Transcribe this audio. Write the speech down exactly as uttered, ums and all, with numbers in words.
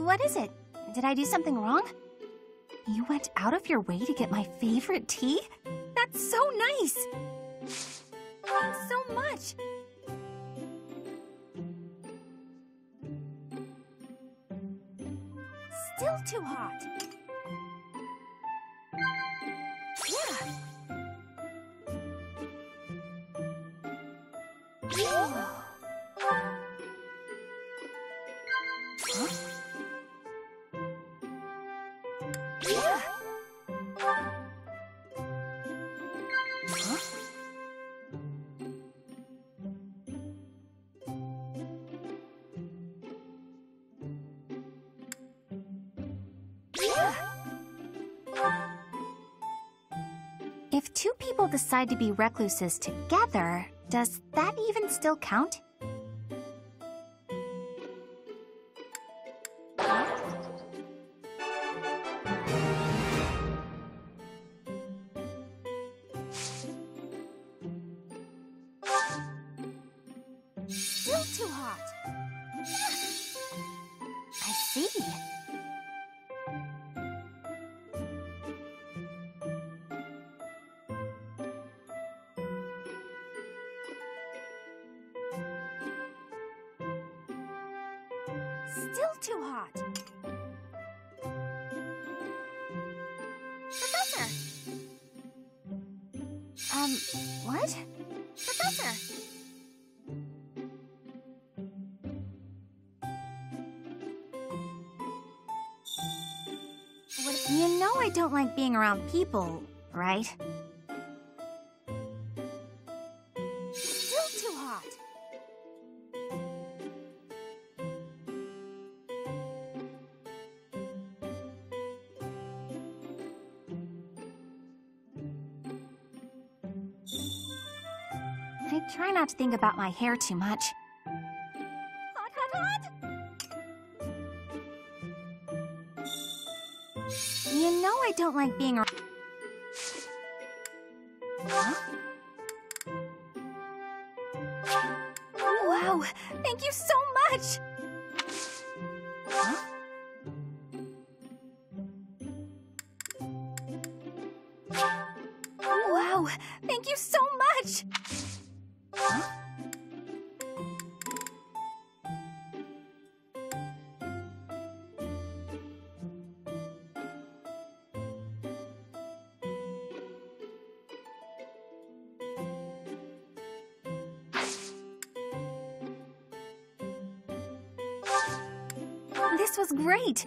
What is it? Did I do something wrong? You went out of your way to get my favorite tea? That's so nice! Thanks so much! Still too hot. Yeah. Huh? Yeah. Huh? Yeah. If two people decide to be recluses together, does that even still count? Still too hot. I see. Still too hot. Professor! Um, what? Professor! What, you know I don't like being around people, right? Still too hot. I try not to think about my hair too much. Hot, hot, hot! You know I don't like being around... Huh? Wow! Thank you so much! Huh? Wow! Thank you so much! Huh? This was great!